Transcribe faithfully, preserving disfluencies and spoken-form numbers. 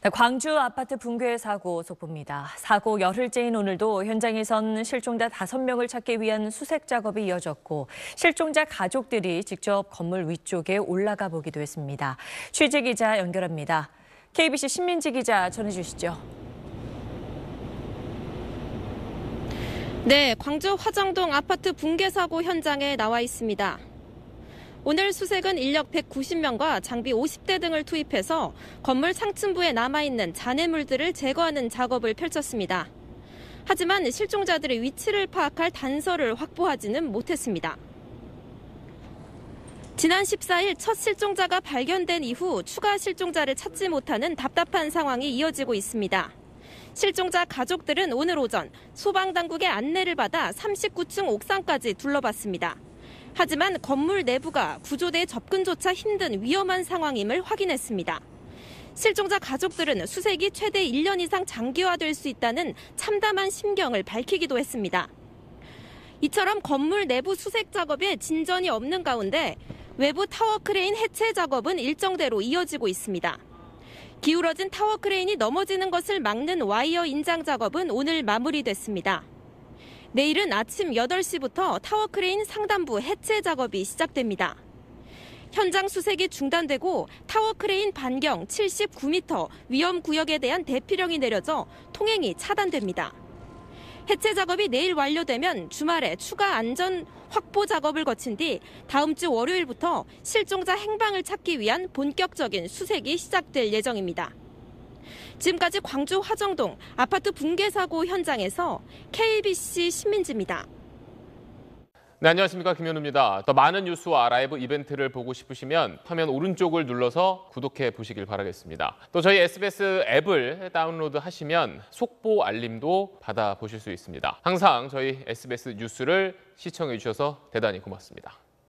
광주 아파트 붕괴 사고 속보입니다. 사고 열흘째인 오늘도 현장에선 실종자 다섯 명을 찾기 위한 수색 작업이 이어졌고 실종자 가족들이 직접 건물 위쪽에 올라가 보기도 했습니다. 취재 기자 연결합니다. 케이비씨 신민지 기자 전해주시죠. 네, 광주 화정동 아파트 붕괴 사고 현장에 나와 있습니다. 오늘 수색은 인력 백구십 명과 장비 오십 대 등을 투입해서 건물 상층부에 남아있는 잔해물들을 제거하는 작업을 펼쳤습니다. 하지만 실종자들의 위치를 파악할 단서를 확보하지는 못했습니다. 지난 십사일 첫 실종자가 발견된 이후 추가 실종자를 찾지 못하는 답답한 상황이 이어지고 있습니다. 실종자 가족들은 오늘 오전 소방당국의 안내를 받아 삼십구 층 옥상까지 둘러봤습니다. 하지만 건물 내부가 구조대의 접근조차 힘든 위험한 상황임을 확인했습니다. 실종자 가족들은 수색이 최대 일 년 이상 장기화될 수 있다는 참담한 심경을 밝히기도 했습니다. 이처럼 건물 내부 수색 작업에 진전이 없는 가운데 외부 타워 크레인 해체 작업은 일정대로 이어지고 있습니다. 기울어진 타워 크레인이 넘어지는 것을 막는 와이어 인장 작업은 오늘 마무리됐습니다. 내일은 아침 여덟 시부터 타워 크레인 상단부 해체 작업이 시작됩니다. 현장 수색이 중단되고 타워 크레인 반경 칠십구 미터 위험 구역에 대한 대피령이 내려져 통행이 차단됩니다. 해체 작업이 내일 완료되면 주말에 추가 안전 확보 작업을 거친 뒤 다음 주 월요일부터 실종자 행방을 찾기 위한 본격적인 수색이 시작될 예정입니다. 지금까지 광주 화정동 아파트 붕괴 사고 현장에서 케이비씨 신민지입니다. 네, 안녕하십니까. 김현우입니다. 더 많은 뉴스와 라이브 이벤트를 보고 싶으시면 화면 오른쪽을 눌러서 구독해 보시길 바라겠습니다. 또 저희 에스비에스 앱을 다운로드 하시면 속보 알림도 받아보실 수 있습니다. 항상 저희 에스비에스 뉴스를 시청해 주셔서 대단히 고맙습니다.